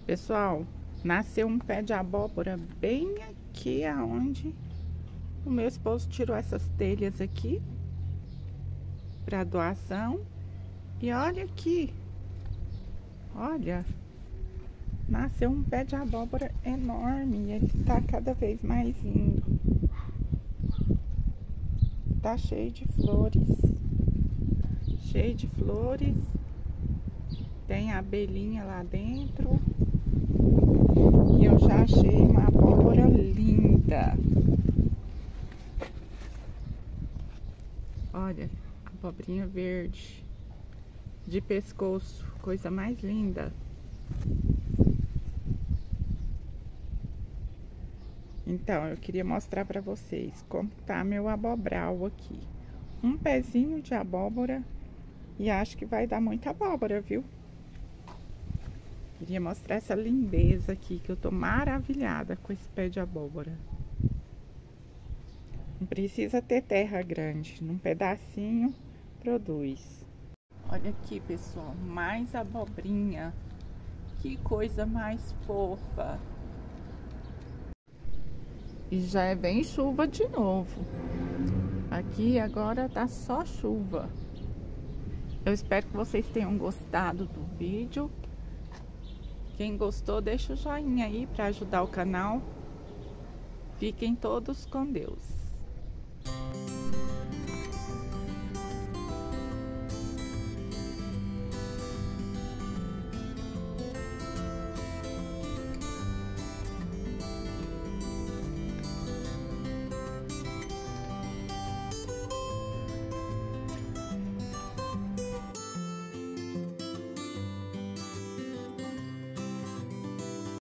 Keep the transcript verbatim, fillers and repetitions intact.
Pessoal, nasceu um pé de abóbora bem aqui aonde o meu esposo tirou essas telhas aqui para doação. E olha aqui, olha, nasceu um pé de abóbora enorme e ele tá cada vez mais indo. Tá cheio de flores, cheio de flores. Tem abelhinha lá dentro. E eu já achei uma abóbora linda. Olha, abobrinha verde de pescoço, coisa mais linda. Então, eu queria mostrar para vocês como tá meu abobral aqui. Um pezinho de abóbora e acho que vai dar muita abóbora, viu? Queria mostrar essa lindeza aqui, que eu tô maravilhada com esse pé de abóbora. Não precisa ter terra grande, num pedacinho produz. Olha aqui, pessoal, mais abobrinha. Que coisa mais fofa. E já é bem chuva de novo. Aqui agora tá só chuva. Eu espero que vocês tenham gostado do vídeo. Quem gostou, deixa o joinha aí para ajudar o canal. Fiquem todos com Deus.